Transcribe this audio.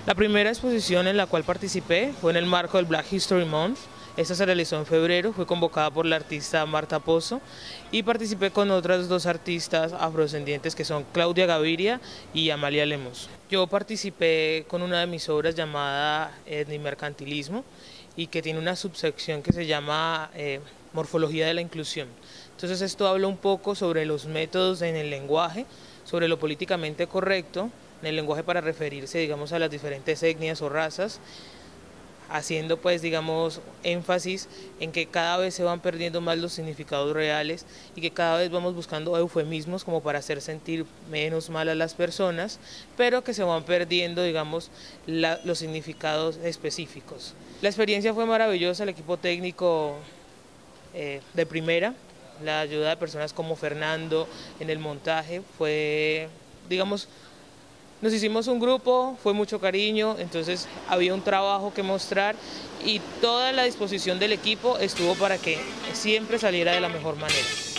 La primera exposición en la cual participé fue en el marco del Black History Month. Esta se realizó en febrero, fue convocada por la artista Marta Pozo y participé con otras dos artistas afrodescendientes que son Claudia Gaviria y Amalia Lemos. Yo participé con una de mis obras llamada Etnimercantilismo y que tiene una subsección que se llama Morfología de la Inclusión. Entonces esto habla un poco sobre los métodos en el lenguaje, sobre lo políticamente correcto, en el lenguaje para referirse, digamos, a las diferentes etnias o razas, haciendo pues, digamos, énfasis en que cada vez se van perdiendo más los significados reales y que cada vez vamos buscando eufemismos como para hacer sentir menos mal a las personas, pero que se van perdiendo, digamos, los significados específicos. La experiencia fue maravillosa, el equipo técnico de primera, la ayuda de personas como Fernando en el montaje fue, digamos, nos hicimos un grupo, fue mucho cariño, entonces había un trabajo que mostrar y toda la disposición del equipo estuvo para que siempre saliera de la mejor manera.